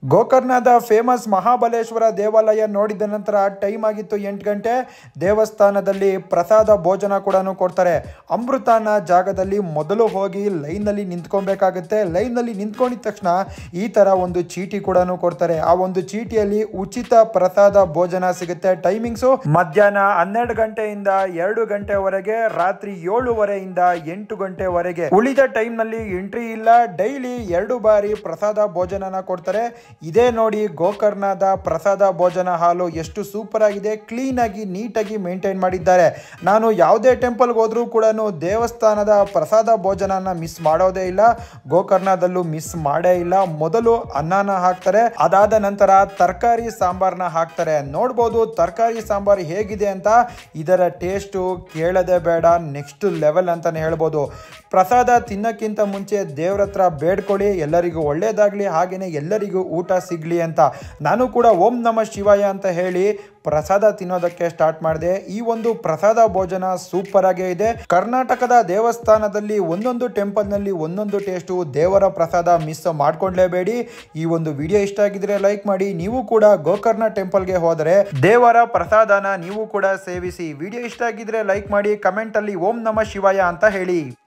ಗೋಕರ್ಣದ famous Mahabaleshwar ದೇವಾಲಯ ನೋಡಿದ ನಂತರ ಟೈಮ್ ಆಗಿತ್ತು 8 ಗಂಟೆ. ದೇವಸ್ಥಾನದಲ್ಲಿ ಪ್ರಸಾದ ಭೋಜನ ಕೂಡ ಕೊಡ್ತಾರೆ. ಅಮೃತಾನ ಜಾಗದಲ್ಲಿ ಮೊದಲು ಹೋಗಿ ಲೈನಲ್ಲಿ ನಿಂತ್ಕೊಬೇಕಾಗುತ್ತೆ. ಲೈನಲ್ಲಿ ನಿಂತ್ಕೊಂಡಿದ ತಕ್ಷಣ ಈ ಥರ ಒಂದು ಚೀಟಿ ಕೂಡ ಕೊಡ್ತಾರೆ. ಆ ಒಂದು ಚೀಟಿಯಲ್ಲಿ ಉಚಿತ ಪ್ರಸಾದ ಭೋಜನ ಸಿಗುತ್ತೆ. ಟೈಮಿಂಗ್ಸು ಮಧ್ಯಾಹ್ನ 12 ಗಂಟೆಯಿಂದ 2 ಗಂಟೆವರೆಗೆ, ರಾತ್ರಿ 7:30 8 ಗಂಟೆವರೆಗೆ. ಉಳಿದ ಟೈಮ್ನಲ್ಲಿ ಎಂಟ್ರಿ ಇಲ್ಲ. ಡೈಲಿ 2 ಬಾರಿ ಪ್ರಸಾದ ಭೋಜನನ ಕೊಡ್ತಾರೆ. ಇದೇ ನೋಡಿ ಗೋಕರ್ಣದ ಪ್ರಸಾದ ಭೋಜನ ಹಾಲು ಎಷ್ಟು ಸೂಪರ್ ಆಗಿದೆ. ಕ್ಲೀನ್ ಆಗಿ ನೀಟಾಗಿ ಮೇಂಟೈನ್ ಮಾಡಿದ್ದಾರೆ. ನಾನು ಯಾವುದೇ ಟೆಂಪಲ್ಗೆ ಹೋದ್ರೂ ಕೂಡ ದೇವಸ್ಥಾನದ ಪ್ರಸಾದ ಭೋಜನನ ಮಿಸ್ ಮಾಡೋದೇ ಇಲ್ಲ. ಗೋಕರ್ಣದಲ್ಲೂ ಮಿಸ್ ಮಾಡೇ ಇಲ್ಲ. ಮೊದಲು ಅನ್ನನ ಹಾಕ್ತಾರೆ, ಅದಾದ ನಂತರ ತರಕಾರಿ ಸಾಂಬಾರ್ನ ಹಾಕ್ತಾರೆ. ನೋಡ್ಬೋದು ತರಕಾರಿ ಸಾಂಬಾರ್ ಹೇಗಿದೆ ಅಂತ. ಇದರ ಟೇಸ್ಟು ಕೇಳದೆ ಬೇಡ, ನೆಕ್ಸ್ಟ್ ಲೆವೆಲ್ ಅಂತಾನೆ ಹೇಳ್ಬೋದು. ಪ್ರಸಾದ ತಿನ್ನಕ್ಕಿಂತ ಮುಂಚೆ ದೇವ್ರ ಹತ್ರ ಬೇಡ್ಕೊಳ್ಳಿ, ಎಲ್ಲರಿಗೂ ಒಳ್ಳೇದಾಗ್ಲಿ, ಹಾಗೇನೆ ಎಲ್ಲರಿಗೂ ಊಟ ಸಿಗ್ಲಿ ಅಂತ. ನಾನು ಕೂಡ ಓಂ ನಮಃ ಶಿವಾಯ ಅಂತ ಹೇಳಿ ಪ್ರಸಾದ ತಿನ್ನೋದಕ್ಕೆ ಸ್ಟಾರ್ಟ್ ಮಾಡಿದೆ. ಈ ಒಂದು ಪ್ರಸಾದ ಭೋಜನ ಸೂಪರ್ ಆಗೇ ಇದೆ. ಕರ್ನಾಟಕದ ದೇವಸ್ಥಾನದಲ್ಲಿ ಒಂದೊಂದು ಟೆಂಪಲ್ ನಲ್ಲಿ ಒಂದೊಂದು ಟೇಸ್ಟು. ದೇವರ ಪ್ರಸಾದ ಮಿಸ್ ಮಾಡ್ಕೊಂಡ್ಲೇಬೇಡಿ. ಈ ಒಂದು ವಿಡಿಯೋ ಇಷ್ಟ ಆಗಿದ್ರೆ ಲೈಕ್ ಮಾಡಿ. ನೀವು ಕೂಡ ಗೋಕರ್ಣ ಟೆಂಪಲ್ಗೆ ಹೋದರೆ ದೇವರ ಪ್ರಸಾದನ ನೀವು ಕೂಡ ಸೇವಿಸಿ. ವಿಡಿಯೋ ಇಷ್ಟ ಆಗಿದ್ರೆ ಲೈಕ್ ಮಾಡಿ, ಕಮೆಂಟ್ ಅಲ್ಲಿ ಓಂ ನಮಃ ಶಿವಾಯ ಅಂತ ಹೇಳಿ.